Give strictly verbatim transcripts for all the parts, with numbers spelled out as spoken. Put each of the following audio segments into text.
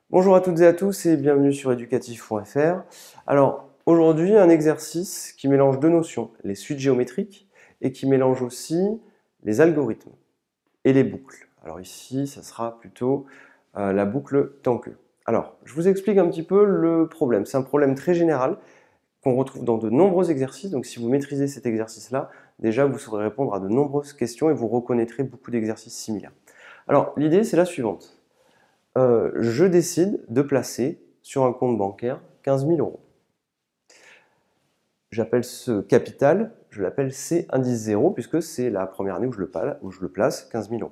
Bonjour à toutes et à tous et bienvenue sur éducatif point F R. Alors aujourd'hui un exercice qui mélange deux notions, les suites géométriques et qui mélange aussi les algorithmes et les boucles. Alors ici ça sera plutôt euh, la boucle tant que. Alors je vous explique un petit peu le problème. C'est un problème très général qu'on retrouve dans de nombreux exercices, donc si vous maîtrisez cet exercice-là, déjà vous saurez répondre à de nombreuses questions et vous reconnaîtrez beaucoup d'exercices similaires. Alors l'idée c'est la suivante. Euh, je décide de placer sur un compte bancaire quinze mille euros. J'appelle ce capital, je l'appelle C indice zéro, puisque c'est la première année où je le, où je le place, quinze mille euros.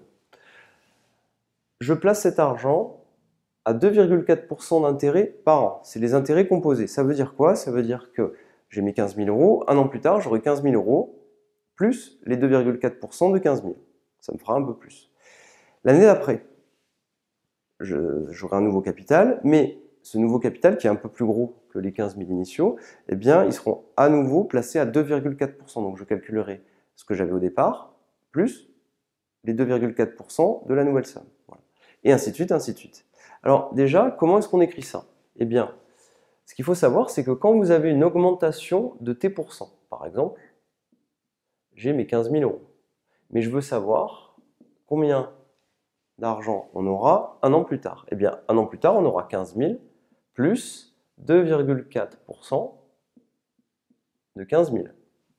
Je place cet argent à deux virgule quatre pour cent d'intérêt par an. C'est les intérêts composés. Ça veut dire quoi? Ça veut dire que j'ai mis quinze mille euros, un an plus tard, j'aurai quinze mille euros, plus les deux virgule quatre pour cent de quinze mille. Ça me fera un peu plus. L'année d'après, j'aurai un nouveau capital, mais ce nouveau capital, qui est un peu plus gros que les quinze mille initiaux, eh bien, ils seront à nouveau placés à deux virgule quatre pour cent. Donc, je calculerai ce que j'avais au départ, plus les deux virgule quatre pour cent de la nouvelle somme. Voilà. Et ainsi de suite, ainsi de suite. Alors, déjà, comment est-ce qu'on écrit ça? Eh bien, ce qu'il faut savoir, c'est que quand vous avez une augmentation de T pour cent, par exemple, j'ai mes quinze mille euros. Mais je veux savoir combien d'argent on aura un an plus tard. Eh bien, un an plus tard, on aura quinze mille plus deux virgule quatre pour cent de quinze mille.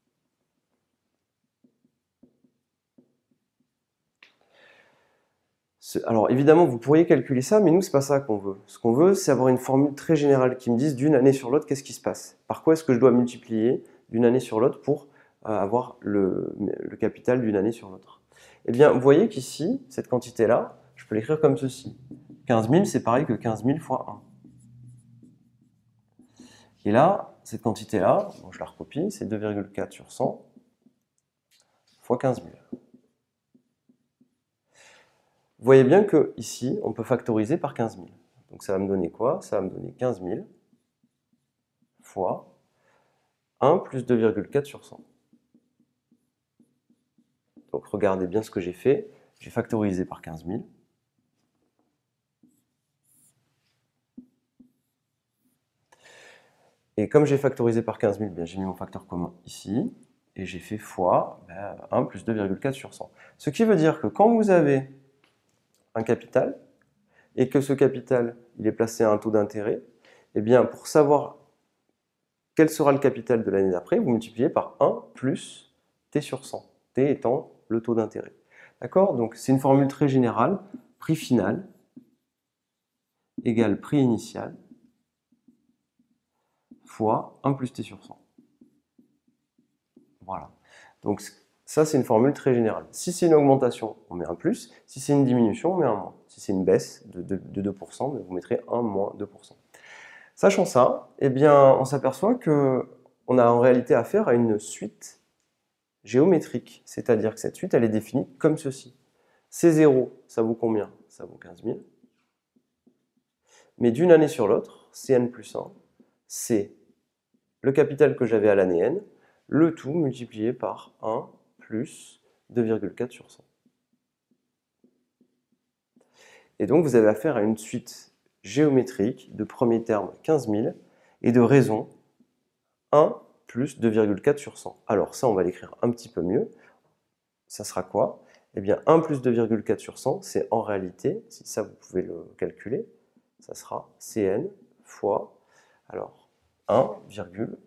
Alors évidemment, vous pourriez calculer ça, mais nous, c'est pas ça qu'on veut. Ce qu'on veut, c'est avoir une formule très générale qui me dise d'une année sur l'autre, qu'est-ce qui se passe? Par quoi est-ce que je dois multiplier d'une année sur l'autre pour euh, avoir le, le capital d'une année sur l'autre? Eh bien, vous voyez qu'ici, cette quantité-là, je peux l'écrire comme ceci. quinze mille, c'est pareil que quinze mille fois un. Et là, cette quantité-là, bon, je la recopie, c'est deux virgule quatre sur cent fois quinze mille. Vous voyez bien que ici, on peut factoriser par quinze mille. Donc ça va me donner quoi? Ça va me donner quinze mille fois un plus deux virgule quatre sur cent. Donc regardez bien ce que j'ai fait. J'ai factorisé par quinze mille. Et comme j'ai factorisé par quinze mille, bien, j'ai mis mon facteur commun ici. Et j'ai fait fois ben, un plus deux virgule quatre sur cent. Ce qui veut dire que quand vous avez un capital, et que ce capital il est placé à un taux d'intérêt, eh bien pour savoir quel sera le capital de l'année d'après, vous multipliez par un plus T sur cent, T étant le taux d'intérêt. D'accord? Donc c'est une formule très générale, prix final égale prix initial fois un plus T sur cent. Voilà. Donc ça, c'est une formule très générale. Si c'est une augmentation, on met un plus. Si c'est une diminution, on met un moins. Si c'est une baisse de, de, de deux pour cent, vous mettrez un moins deux pour cent. Sachant ça, eh bien, on s'aperçoit qu'on a en réalité affaire à une suite géométrique. C'est-à-dire que cette suite, elle est définie comme ceci. C zéro, ça vaut combien? Ça vaut quinze mille. Mais d'une année sur l'autre, Cn plus un, c'est le capital que j'avais à l'année n, le tout multiplié par un plus deux virgule quatre sur cent. Et donc vous avez affaire à une suite géométrique de premier terme quinze mille et de raison un plus deux virgule quatre sur cent. Alors ça, on va l'écrire un petit peu mieux. Ça sera quoi? Eh bien, un plus deux virgule quatre sur cent, c'est en réalité, si ça vous pouvez le calculer, ça sera Cn fois, alors, un virgule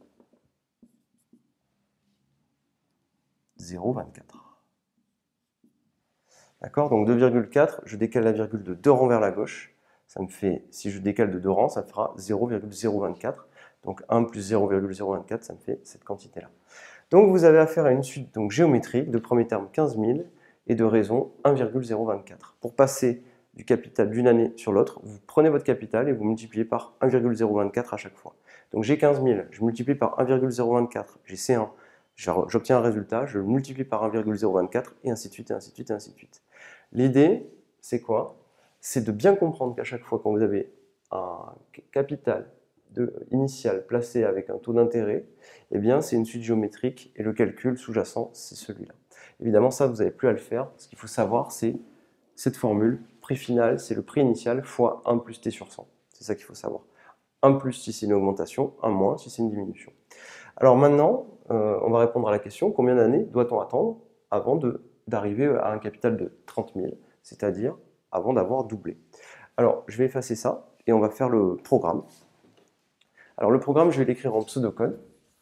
zéro vingt-quatre. D'accord? Donc deux virgule quatre, je décale la virgule de deux rangs vers la gauche. Ça me fait, si je décale de deux rangs, ça fera zéro virgule zéro vingt-quatre. Donc un plus zéro virgule zéro vingt-quatre, ça me fait cette quantité-là. Donc vous avez affaire à une suite donc, géométrique de premier terme quinze mille et de raison un virgule zéro vingt-quatre. Pour passer du capital d'une année sur l'autre, vous prenez votre capital et vous multipliez par un virgule zéro vingt-quatre à chaque fois. Donc j'ai quinze mille, je multiplie par un virgule zéro vingt-quatre, j'ai C un, j'obtiens un résultat, je le multiplie par un virgule zéro vingt-quatre et ainsi de suite, et ainsi de suite, et ainsi de suite. L'idée, c'est quoi? C'est de bien comprendre qu'à chaque fois quand vous avez un capital de, initial placé avec un taux d'intérêt, eh bien c'est une suite géométrique et le calcul sous-jacent, c'est celui-là. Évidemment, ça, vous n'avez plus à le faire. Ce qu'il faut savoir, c'est cette formule, prix final, c'est le prix initial fois un plus T sur cent. C'est ça qu'il faut savoir. un plus si c'est une augmentation, un moins si c'est une diminution. Alors maintenant, euh, on va répondre à la question, combien d'années doit-on attendre avant d'arriver à un capital de trente mille, c'est-à-dire avant d'avoir doublé. Alors, je vais effacer ça et on va faire le programme. Alors le programme, je vais l'écrire en pseudocode.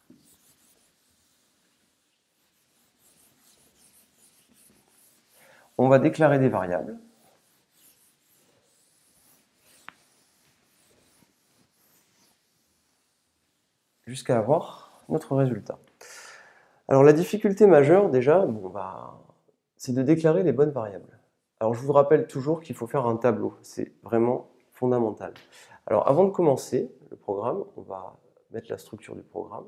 On va déclarer des variables. Jusqu'à avoir notre résultat. Alors la difficulté majeure, déjà, bon, bah, c'est de déclarer les bonnes variables. Alors je vous rappelle toujours qu'il faut faire un tableau, c'est vraiment fondamental. Alors avant de commencer le programme, on va mettre la structure du programme.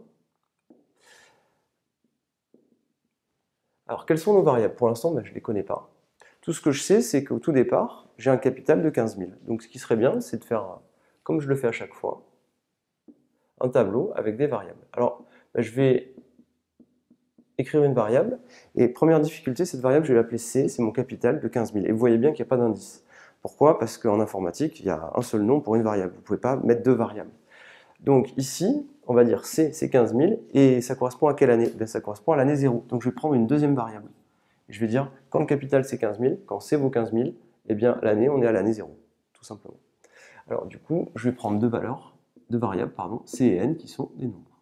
Alors quelles sont nos variables? Pour l'instant, ben, je ne les connais pas. Tout ce que je sais, c'est qu'au tout départ, j'ai un capital de quinze mille. Donc ce qui serait bien, c'est de faire, comme je le fais à chaque fois, un tableau avec des variables. Alors, ben, je vais écrire une variable, et première difficulté, cette variable, je vais l'appeler C, c'est mon capital de quinze mille. Et vous voyez bien qu'il n'y a pas d'indice. Pourquoi? Parce qu'en informatique, il y a un seul nom pour une variable. Vous ne pouvez pas mettre deux variables. Donc ici, on va dire C, c'est quinze mille, et ça correspond à quelle année? Ben, ça correspond à l'année zéro. Donc je vais prendre une deuxième variable. Je vais dire, quand le capital c'est quinze mille, quand C vaut quinze mille, eh bien l'année, on est à l'année zéro, tout simplement. Alors du coup, je vais prendre deux valeurs, deux variables, pardon, C et N, qui sont des nombres.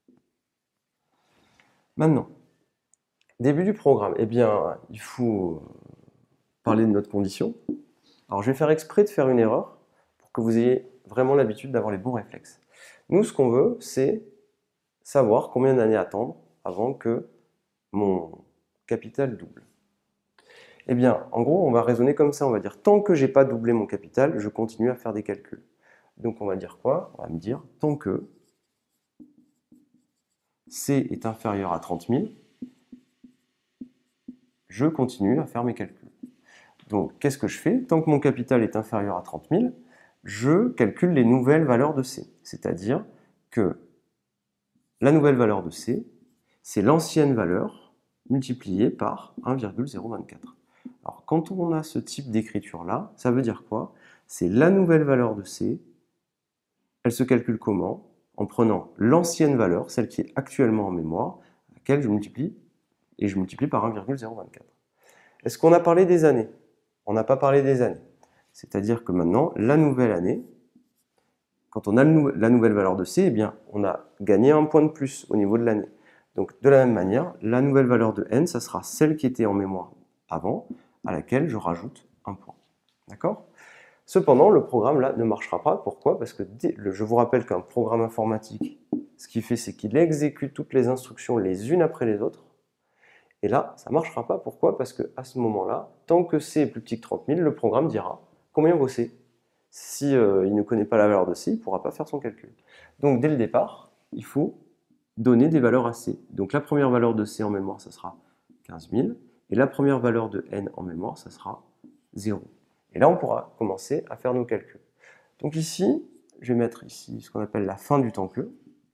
Maintenant, début du programme, eh bien, il faut parler de notre condition. Alors je vais faire exprès de faire une erreur, pour que vous ayez vraiment l'habitude d'avoir les bons réflexes. Nous, ce qu'on veut, c'est savoir combien d'années attendre avant que mon capital double. Eh bien, en gros, on va raisonner comme ça, on va dire, tant que j'ai pas doublé mon capital, je continue à faire des calculs. Donc on va dire quoi? On va me dire, tant que C est inférieur à trente mille, je continue à faire mes calculs. Donc, qu'est-ce que je fais? Tant que mon capital est inférieur à trente mille, je calcule les nouvelles valeurs de C. C'est-à-dire que la nouvelle valeur de C, c'est l'ancienne valeur multipliée par un virgule zéro vingt-quatre. Alors, quand on a ce type d'écriture-là, ça veut dire quoi? C'est la nouvelle valeur de C. Elle se calcule comment? En prenant l'ancienne valeur, celle qui est actuellement en mémoire, laquelle je multiplie, et je multiplie par un virgule zéro vingt-quatre. Est-ce qu'on a parlé des années? On n'a pas parlé des années. C'est-à-dire que maintenant, la nouvelle année, quand on a la nouvelle valeur de C, eh bien, on a gagné un point de plus au niveau de l'année. Donc, de la même manière, la nouvelle valeur de N, ça sera celle qui était en mémoire avant, à laquelle je rajoute un point. D'accord? Cependant, le programme là ne marchera pas. Pourquoi? Parce que je vous rappelle qu'un programme informatique, ce qu'il fait, c'est qu'il exécute toutes les instructions les unes après les autres. Et là, ça ne marchera pas. Pourquoi? Parce qu'à ce moment-là, tant que C est plus petit que trente mille, le programme dira combien vaut C. Si euh, il ne connaît pas la valeur de C, il ne pourra pas faire son calcul. Donc dès le départ, il faut donner des valeurs à C. Donc la première valeur de C en mémoire, ça sera quinze mille. Et la première valeur de N en mémoire, ça sera zéro. Et là, on pourra commencer à faire nos calculs. Donc ici, je vais mettre ici ce qu'on appelle la fin du temps que.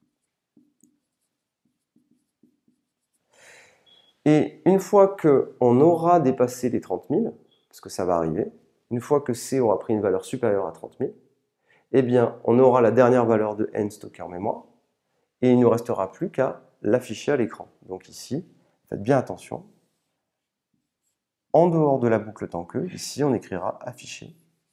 Et une fois qu'on aura dépassé les trente mille, parce que ça va arriver, une fois que C aura pris une valeur supérieure à trente mille, eh bien, on aura la dernière valeur de N stockée en mémoire, et il ne nous restera plus qu'à l'afficher à l'écran. Donc ici, faites bien attention. En dehors de la boucle tant que, ici, on écrira afficher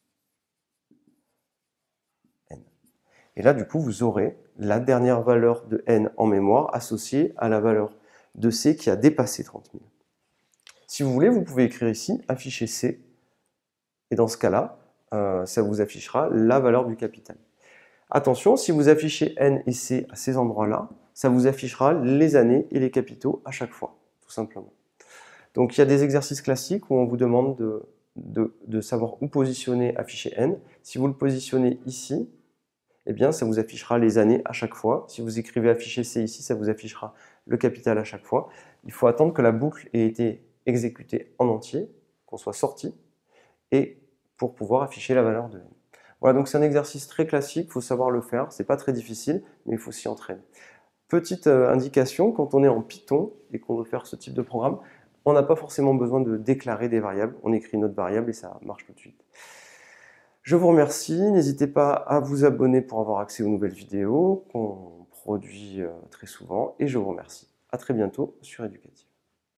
N. Et là, du coup, vous aurez la dernière valeur de N en mémoire associée à la valeur de C qui a dépassé trente mille. Si vous voulez, vous pouvez écrire ici afficher C, et dans ce cas-là, euh, ça vous affichera la valeur du capital. Attention, si vous affichez N et C à ces endroits-là, ça vous affichera les années et les capitaux à chaque fois, tout simplement. Donc il y a des exercices classiques où on vous demande de, de, de savoir où positionner afficher N. Si vous le positionnez ici, eh bien ça vous affichera les années à chaque fois. Si vous écrivez afficher C ici, ça vous affichera le capital à chaque fois. Il faut attendre que la boucle ait été exécutée en entier, qu'on soit sorti, et pour pouvoir afficher la valeur de N. Voilà, donc c'est un exercice très classique, il faut savoir le faire, c'est pas très difficile, mais il faut s'y entraîner. Petite euh, indication, quand on est en Python et qu'on veut faire ce type de programme, on n'a pas forcément besoin de déclarer des variables, on écrit une autre variable et ça marche tout de suite. Je vous remercie, n'hésitez pas à vous abonner pour avoir accès aux nouvelles vidéos qu'on produit très souvent, et je vous remercie. À très bientôt sur Éducatif.